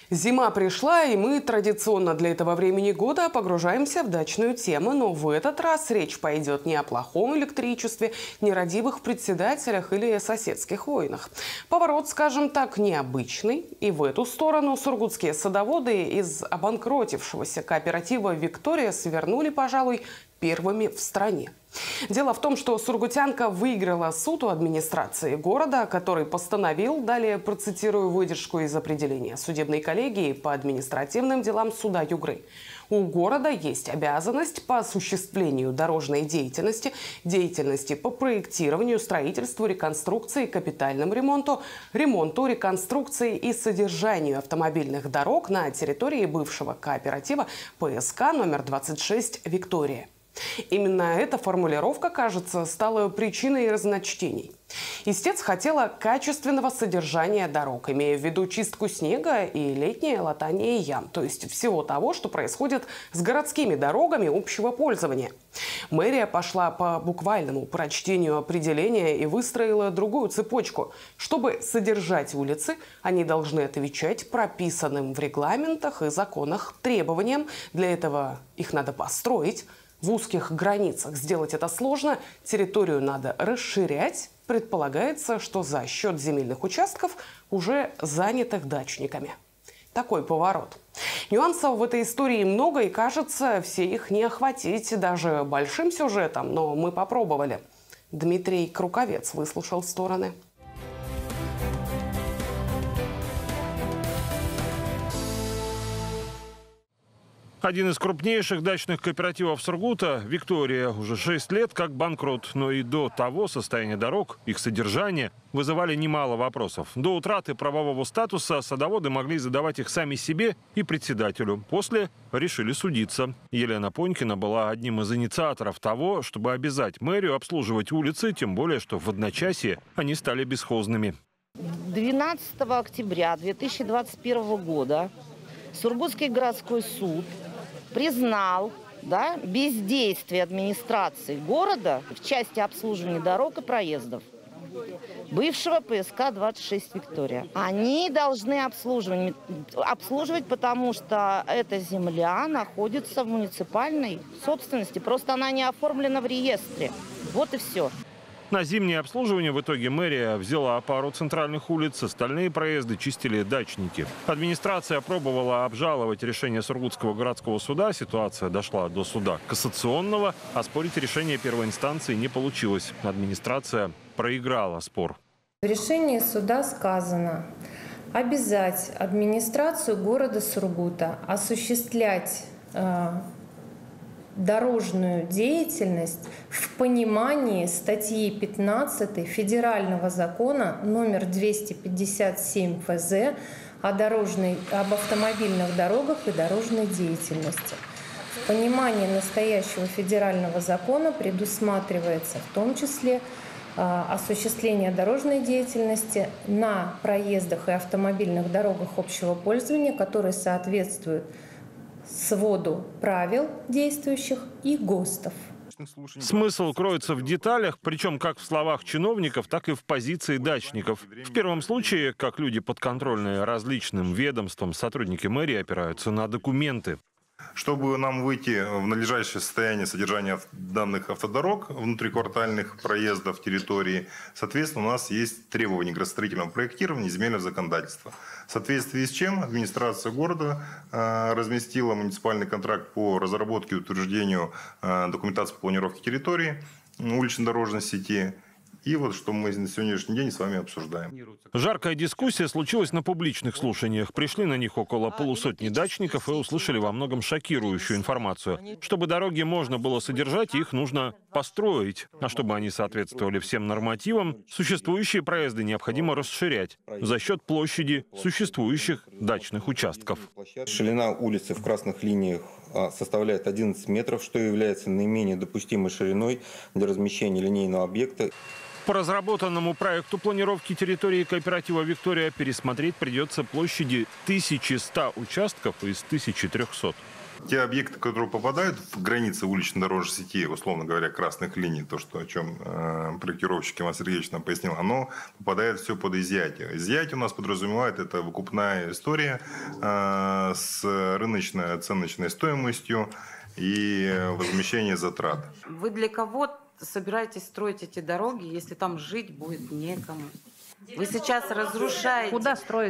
Зима пришла, и мы традиционно для этого времени года погружаемся в дачную тему. Но в этот раз речь пойдет не о плохом электричестве, нерадивых председателях или соседских войнах. Поворот, скажем так, необычный. И в эту сторону сургутские садоводы из обанкротившегося кооператива «Виктория» свернули, пожалуй, первыми в стране. Дело в том, что сургутянка выиграла суд у администрации города, который постановил, далее процитирую выдержку из определения судебной коллегии по административным делам суда Югры. У города есть обязанность по осуществлению дорожной деятельности, деятельности по проектированию, строительству, реконструкции, капитальному ремонту, реконструкции и содержанию автомобильных дорог на территории бывшего кооператива ПСК номер 26 «Виктория». Именно эта формулировка, кажется, стала причиной разночтений. Истец хотела качественного содержания дорог, имея в виду чистку снега и летнее латание ям, то есть всего того, что происходит с городскими дорогами общего пользования. Мэрия пошла по буквальному прочтению определения и выстроила другую цепочку. Чтобы содержать улицы, они должны отвечать прописанным в регламентах и законах требованиям. Для этого их надо построить. В узких границах сделать это сложно, территорию надо расширять. Предполагается, что за счет земельных участков, уже занятых дачниками. Такой поворот. Нюансов в этой истории много, и кажется, все их не охватить даже большим сюжетом, но мы попробовали. Дмитрий Круковец выслушал стороны. Один из крупнейших дачных кооперативов Сургута, «Виктория», уже 6 лет как банкрот. Но и до того состояние дорог, их содержание вызывали немало вопросов. До утраты правового статуса садоводы могли задавать их сами себе и председателю. После решили судиться. Елена Понькина была одним из инициаторов того, чтобы обязать мэрию обслуживать улицы, тем более, что в одночасье они стали бесхозными. 12 октября 2021 года Сургутский городской суд признал бездействие администрации города в части обслуживания дорог и проездов бывшего ПСК 26 «Виктория». Они должны обслуживать, потому что эта земля находится в муниципальной собственности. Просто она не оформлена в реестре. Вот и все. На зимнее обслуживание в итоге мэрия взяла пару центральных улиц, остальные проезды чистили дачники. Администрация пробовала обжаловать решение Сургутского городского суда. Ситуация дошла до суда кассационного. Оспорить решение первой инстанции не получилось. Администрация проиграла спор. В решении суда сказано обязать администрацию города Сургута осуществлять дорожную деятельность в понимании статьи 15 Федерального закона номер 257 ФЗ об автомобильных дорогах и дорожной деятельности. В понимании настоящего федерального закона предусматривается в том числе осуществление дорожной деятельности на проездах и автомобильных дорогах общего пользования, которые соответствуют своду правил действующих и ГОСТов. Смысл кроется в деталях, причем как в словах чиновников, так и в позиции дачников. В первом случае, как люди подконтрольные различным ведомствам, сотрудники мэрии опираются на документы. Чтобы нам выйти в надлежащее состояние содержания данных автодорог, внутриквартальных проездов территории, соответственно, у нас есть требования градостроительного проектирования и земельного законодательства. В соответствии с чем администрация города разместила муниципальный контракт по разработке и утверждению документации по планировке территории, улично-дорожной сети. И вот что мы на сегодняшний день с вами обсуждаем. Жаркая дискуссия случилась на публичных слушаниях. Пришли на них около полусотни дачников и услышали во многом шокирующую информацию. Чтобы дороги можно было содержать, их нужно построить. А чтобы они соответствовали всем нормативам, существующие проезды необходимо расширять за счет площади существующих дачных участков. Ширина улицы в красных линиях составляет 11 метров, что является наименее допустимой шириной для размещения линейного объекта. По разработанному проекту планировки территории кооператива «Виктория» пересмотреть придется площади 1100 участков из 1300. Те объекты, которые попадают в границы улично-дорожной сети, условно говоря, красных линий, то, что, о чем проектировщик Иван Сергеевич нам пояснил, оно попадает все под изъятие. Изъятие у нас подразумевает это выкупная история с рыночной оценочной стоимостью и возмещение затрат. Вы для кого собираетесь строить эти дороги, если там жить будет некому? Вы сейчас разрушаете Куда строить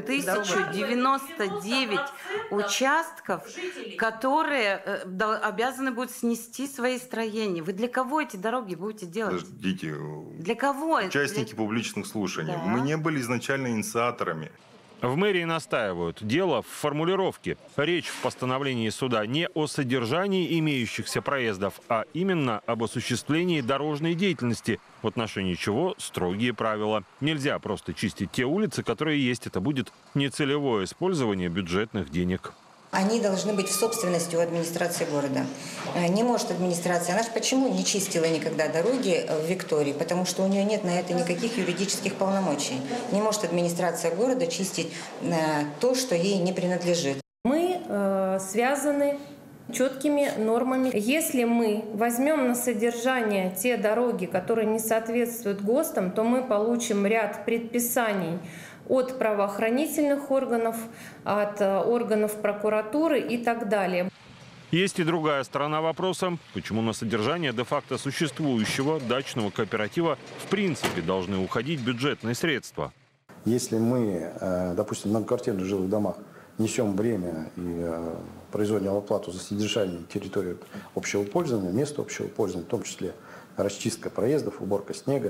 1099 участков, которые обязаны будут снести свои строения. Вы для кого эти дороги будете делать? Подождите. Для кого? Участники публичных слушаний. Да. Мы не были изначально инициаторами. В мэрии настаивают. Дело в формулировке. Речь в постановлении суда не о содержании имеющихся проездов, а именно об осуществлении дорожной деятельности, в отношении чего строгие правила. Нельзя просто чистить те улицы, которые есть. Это будет нецелевое использование бюджетных денег. Они должны быть в собственности у администрации города. Не может администрация, она же почему не чистила никогда дороги в Виктории? Потому что у нее нет на это никаких юридических полномочий. Не может администрация города чистить то, что ей не принадлежит. Мы связаны четкими нормами. Если мы возьмем на содержание те дороги, которые не соответствуют ГОСТам, то мы получим ряд предписаний от правоохранительных органов, от органов прокуратуры и так далее. Есть и другая сторона вопроса. Почему на содержание де-факто существующего дачного кооператива в принципе должны уходить бюджетные средства? Если мы, допустим, в многоквартирных жилых домах несем бремя и производим оплату за содержание территории общего пользования, места общего пользования, в том числе расчистка проездов, уборка снега,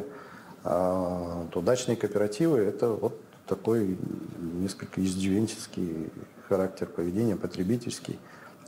то дачные кооперативы – это вот такой несколько иждивенческий характер поведения, потребительский,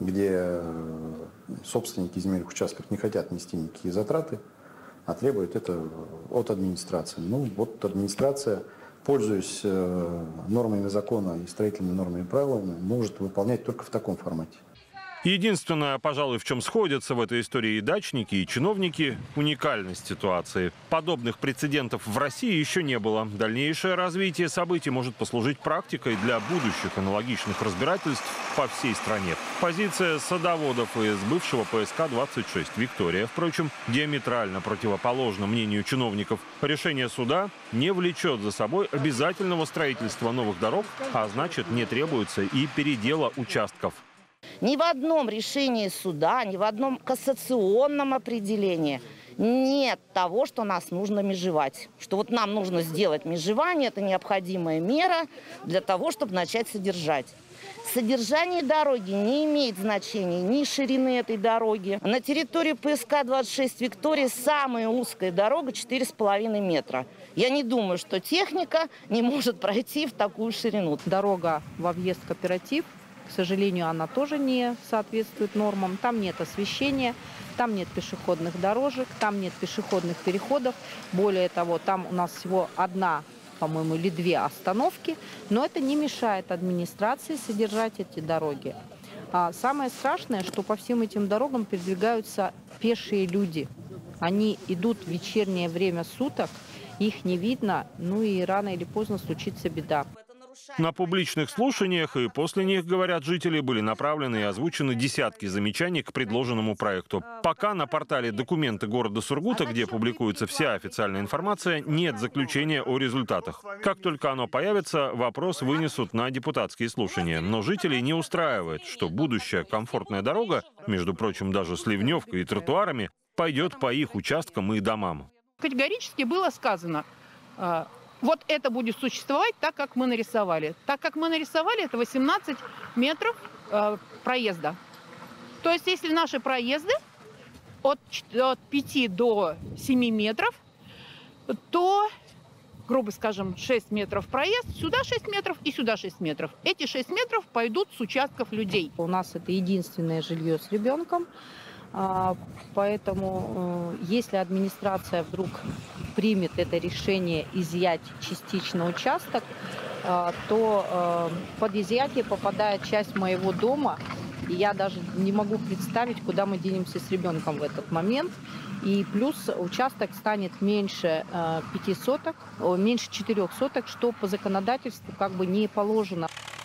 где собственники земельных участков не хотят нести никакие затраты, а требуют это от администрации. Ну вот администрация, пользуясь нормами закона и строительными нормами и правилами, может выполнять только в таком формате. Единственное, пожалуй, в чем сходятся в этой истории и дачники, и чиновники – уникальность ситуации. Подобных прецедентов в России еще не было. Дальнейшее развитие событий может послужить практикой для будущих аналогичных разбирательств по всей стране. Позиция садоводов из бывшего ПСК-26 «Виктория», впрочем, диаметрально противоположна мнению чиновников. Решение суда не влечет за собой обязательного строительства новых дорог, а значит, не требуется и передела участков. Ни в одном решении суда, ни в одном кассационном определении нет того, что нас нужно межевать. Что вот нам нужно сделать межевание, это необходимая мера для того, чтобы начать содержать. Содержание дороги не имеет значения ни ширины этой дороги. На территории ПСК-26 «Виктория» самая узкая дорога 4,5 метра. Я не думаю, что техника не может пройти в такую ширину. Дорога во въезд в кооператив, к сожалению, она тоже не соответствует нормам. Там нет освещения, там нет пешеходных дорожек, там нет пешеходных переходов. Более того, там у нас всего одна, по-моему, или две остановки. Но это не мешает администрации содержать эти дороги. А самое страшное, что по всем этим дорогам передвигаются пешие люди. Они идут в вечернее время суток, их не видно, ну и рано или поздно случится беда. На публичных слушаниях и после них, говорят жители, были направлены и озвучены десятки замечаний к предложенному проекту. Пока на портале «Документы города Сургута», где публикуется вся официальная информация, нет заключения о результатах. Как только оно появится, вопрос вынесут на депутатские слушания. Но жителей не устраивает, что будущая комфортная дорога, между прочим, даже с ливневкой и тротуарами, пойдет по их участкам и домам. Категорически было сказано, вот это будет существовать так, как мы нарисовали. Так, как мы нарисовали, это 18 метров проезда. То есть, если наши проезды от 5 до 7 метров, то, грубо скажем, 6 метров проезд, сюда 6 метров и сюда 6 метров. Эти 6 метров пойдут с участков людей. У нас это единственное жилье с ребенком. Поэтому, если администрация вдруг примет это решение изъять частично участок, то под изъятие попадает часть моего дома. И я даже не могу представить, куда мы денемся с ребенком в этот момент. И плюс участок станет меньше 5 соток, меньше 4 соток, что по законодательству как бы не положено.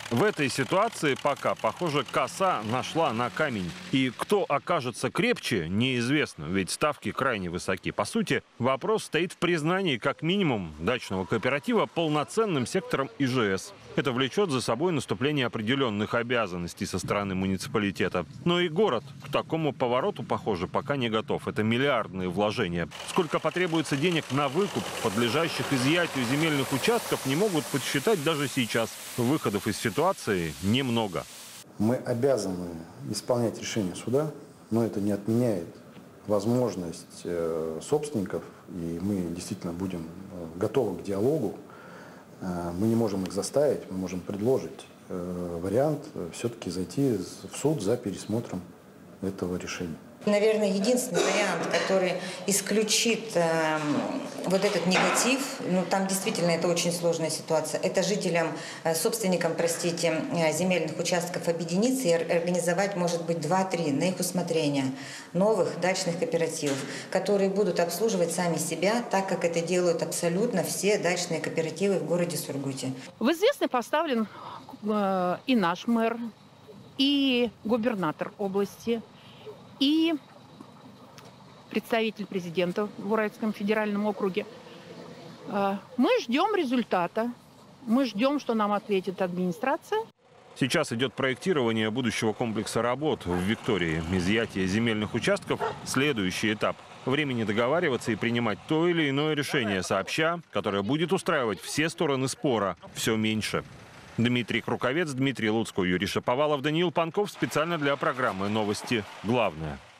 В этой ситуации пока, похоже, коса нашла на камень. И кто окажется крепче, неизвестно, ведь ставки крайне высоки. По сути, вопрос стоит в признании как минимум дачного кооператива полноценным сектором ИЖС. Это влечет за собой наступление определенных обязанностей со стороны муниципалитета. Но и город к такому повороту, похоже, пока не готов. Это миллиардные вложения. Сколько потребуется денег на выкуп подлежащих изъятию земельных участков, не могут подсчитать даже сейчас. Выходов из ситуации немного. Мы обязаны исполнять решение суда, но это не отменяет возможность собственников, и мы действительно будем готовы к диалогу. Мы не можем их заставить, мы можем предложить вариант все-таки зайти в суд за пересмотром этого решения. Наверное, единственный вариант, который исключит вот этот негатив, ну там действительно это очень сложная ситуация, это жителям, собственникам, простите, земельных участков объединиться и организовать, может быть, 2-3 на их усмотрение новых дачных кооперативов, которые будут обслуживать сами себя, так как это делают абсолютно все дачные кооперативы в городе Сургуте. В известность поставлен и наш мэр, и губернатор области, и представитель президента в Уральском федеральном округе. Мы ждем результата, мы ждем, что нам ответит администрация. Сейчас идет проектирование будущего комплекса работ в Виктории. Изъятие земельных участков – следующий этап. Времени договариваться и принимать то или иное решение сообща, которое будет устраивать все стороны спора, все меньше. Дмитрий Круковец, Дмитрий Луцко, Юрий Шаповалов, Даниил Панков. Специально для программы «Новости. Главное».